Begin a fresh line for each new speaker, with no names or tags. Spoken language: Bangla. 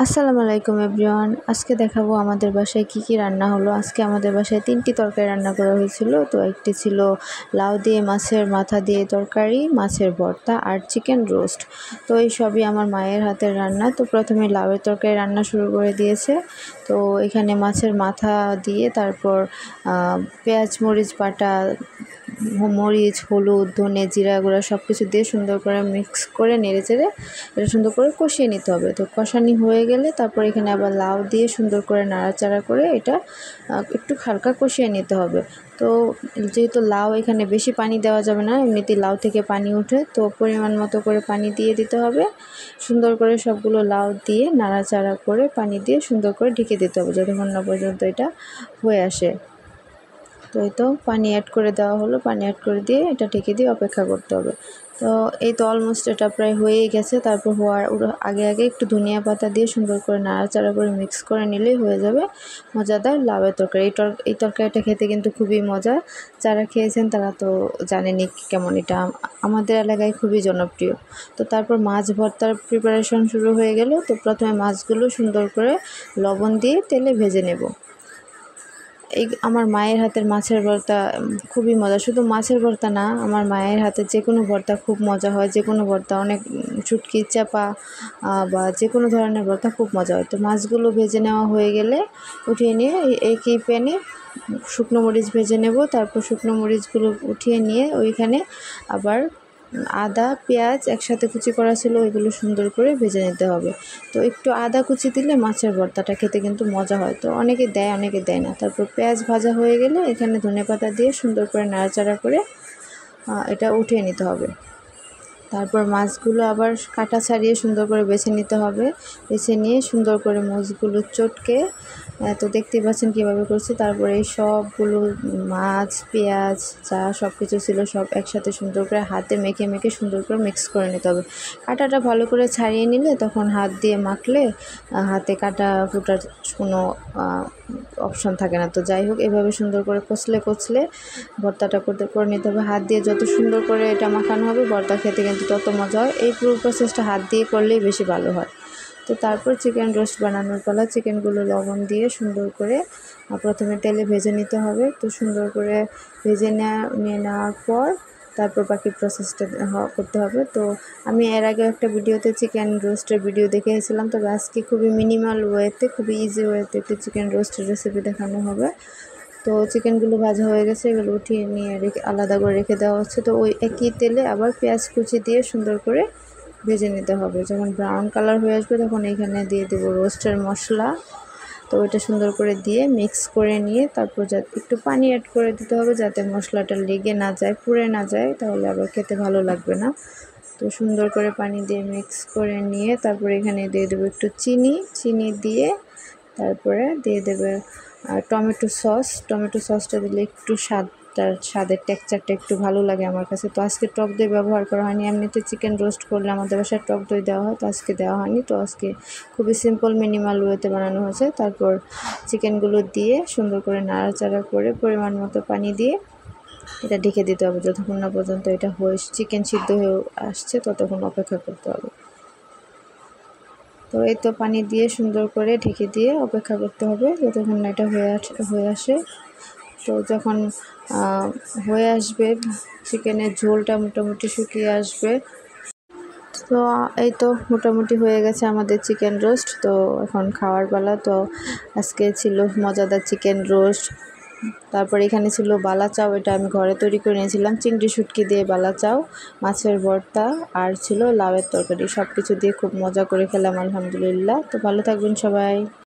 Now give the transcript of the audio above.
আসসালামু আলাইকুম এভরিওয়ান। আজকে দেখাবো আমাদের বাসায় কি রান্না হলো। আজকে আমাদের বাসায় 3টি তরকারি রান্না করা হয়েছিল। তো একটি ছিল লাউ দিয়ে মাছের মাথা দিয়ে তরকারি, মাছের ভর্তা আর চিকেন রোস্ট। তো এই সবই আমার মায়ের হাতের রান্না। তো প্রথমে লাউয়ের তরকারি রান্না শুরু করে দিয়েছে। তো এখানে মাছের মাথা দিয়ে তারপর পেঁয়াজ মরিচ বাটা, মরিচ, হলুদ, ধনে, জিরা গুঁড়া সব কিছু দিয়ে সুন্দর করে মিক্স করে নেড়েচেড়ে এটা সুন্দর করে কষিয়ে নিতে হবে। তো কষানি হয়ে গেলে তারপর এখানে আবার লাউ দিয়ে সুন্দর করে নাড়াচাড়া করে এটা একটু হালকা কষিয়ে নিতে হবে। তো যেহেতু লাউ এখানে বেশি পানি দেওয়া যাবে না, এমনিতেই লাউ থেকে পানি ওঠে, তো পরিমাণ মতো করে পানি দিয়ে দিতে হবে। সুন্দর করে সবগুলো লাউ দিয়ে নাড়াচাড়া করে পানি দিয়ে সুন্দর করে ঢেকে দিতে হবে যতক্ষণ না পর্যন্ত এটা হয়ে আসে। তো এই তো পানি অ্যাড করে দেওয়া হলো, পানি অ্যাড করে দিয়ে এটা ঢেকে দিয়ে অপেক্ষা করতে হবে। তো এই তো অলমোস্ট এটা প্রায় হয়েই গেছে। তারপর হওয়ার আগে একটু ধনিয়া পাতা দিয়ে সুন্দর করে নাড়াচাড়া করে মিক্স করে নিলেই হয়ে যাবে মজাদার লাউয়ের তরকারি। এই তরকারিটা খেতে কিন্তু খুবই মজা। যারা খেয়েছেন তারা তো জানেনই কেমন, এটা আমাদের এলাকায় খুবই জনপ্রিয়। তো তারপর মাছ ভর্তার প্রিপারেশন শুরু হয়ে গেল। তো প্রথমে মাছগুলো সুন্দর করে লবণ দিয়ে তেলে ভেজে নেব। আমার মায়ের হাতের মাছের ভর্তা খুবই মজা। শুধু মাছের ভর্তা না, আমার মায়ের হাতের যে কোনো ভর্তা খুব মজা হয়। যে কোনো ভর্তা, অনেক শুটকি, চাপা বা যে কোনো ধরনের ভর্তা খুব মজা হয়। তো মাছগুলো ভেজে নেওয়া হয়ে গেলে উঠিয়ে নিয়ে একই প্যানে শুকনো মরিচ ভেজে নেব। তারপর শুকনো মরিচগুলো উঠিয়ে নিয়ে ওইখানে আবার আদা পেঁয়াজ একসাথে কুচি করা ছিল, ওইগুলো সুন্দর করে ভেজে নিতে হবে। তো একটু আদা কুচি দিলে মাছের ভর্তাটা খেতে কিন্তু মজা হয়। তো অনেকে দেয়, অনেকে দেয় না। তারপর পেঁয়াজ ভাজা হয়ে গেলে এখানে ধনেপাতা দিয়ে সুন্দর করে নাড়াচাড়া করে এটা উঠিয়ে নিতে হবে। তারপর মাছগুলো আবার কাটা ছাড়িয়ে সুন্দর করে বেছে নিতে হবে। বেছে নিয়ে সুন্দর করে মাছগুলো চটকে, তো দেখতেই পাচ্ছেন কীভাবে করছি। তারপরে এই সবগুলো মাছ, পেঁয়াজ যা সব কিছু ছিল সব একসাথে সুন্দর করে হাতে মেখে মেখে সুন্দর করে মিক্স করে নিতে হবে। কাঁটাটা ভালো করে ছাড়িয়ে নিলে তখন হাত দিয়ে মাখলে হাতে কাটা ফুটার কোনো অপশন থাকে না। তো যাই হোক, এভাবে সুন্দর করে কচলে ভর্তাটা করে নিতে হবে। হাত দিয়ে যত সুন্দর করে এটা মাখানো হবে ভর্তা খেতে কিন্তু তত মজা হয়। এই পুরো প্রসেসটা হাত দিয়ে করলেই বেশি ভালো হয়। তো তারপর চিকেন রোস্ট বানানোর পালা। চিকেনগুলো লবণ দিয়ে সুন্দর করে প্রথমে তেলে ভেজে নিতে হবে। তো সুন্দর করে ভেজে নেওয়ার পর তারপর বাকি প্রসেসটা করতে হবে। তো আমি এর আগে একটা ভিডিওতে চিকেন রোস্টের ভিডিও দেখেছিলাম, তবে আজকে খুবই মিনিমাল ওয়েতে, খুবই ইজি ওয়েতে একটু চিকেন রোস্টের রেসিপি দেখানো হবে। তো চিকেনগুলো ভাজা হয়ে গেছে, এগুলো উঠিয়ে নিয়ে আলাদা করে রেখে দেওয়া হচ্ছে। তো ওই একই তেলে আবার পেঁয়াজ কুচি দিয়ে সুন্দর করে ভেজে নিতে হবে। যখন ব্রাউন কালার হয়ে আসবে তখন এখানে দিয়ে দেবো রোস্টের মশলা। তো ওইটা সুন্দর করে দিয়ে মিক্স করে নিয়ে তারপর একটু পানি অ্যাড করে দিতে হবে যাতে মশলাটা লেগে না যায়, পুড়ে না যায়, তাহলে আবার খেতে ভালো লাগবে না। তো সুন্দর করে পানি দিয়ে মিক্স করে নিয়ে তারপর এখানে দিয়ে দেবো একটু চিনি দিয়ে তারপরে দিয়ে দেবে টমেটো সসটা দিলে একটু স্বাদের টেক্সচারটা একটু ভালো লাগে আমার কাছে। তো আজকে টক দই ব্যবহার করা হয়নি। এমনিতে চিকেন রোস্ট করলে আমাদের বাসায় টক দই দেওয়া হয়, তো আজকে দেওয়া হয়নি। তো আজকে খুবই সিম্পল মিনিমাল ওয়েতে বানানো হয়েছে। তারপর চিকেনগুলো দিয়ে সুন্দর করে নাড়াচাড়া করে পরিমাণ মতো পানি দিয়ে এটা ঢেকে দিতে হবে যতক্ষণ না পর্যন্ত এটা চিকেন সিদ্ধ হয়ে আসছে, ততক্ষণ অপেক্ষা করতে হবে। তো এই তো পানি দিয়ে সুন্দর করে ঢেকে দিয়ে অপেক্ষা করতে হবে যতক্ষণ না এটা হয়ে আসে। তো যখন হয়ে আসবে, চিকেনের ঝোলটা মোটামুটি শুকিয়ে আসবে। তো এই তো মোটামুটি হয়ে গেছে আমাদের চিকেন রোস্ট। তো এখন খাওয়ার পালা। তো আজকে ছিল মজাদার চিকেন রোস্ট। তারপর এখানে ছিল বালা চাও, এটা আমি ঘরে তৈরি করে নিয়েছিলাম। চিংড়ি শুটকি দিয়ে বালা চাও, মাছের ভর্তা আর ছিল লাউয়ের তরকারি। সব কিছু দিয়ে খুব মজা করে খেলাম আলহামদুলিল্লাহ। তো ভালো থাকবেন সবাই।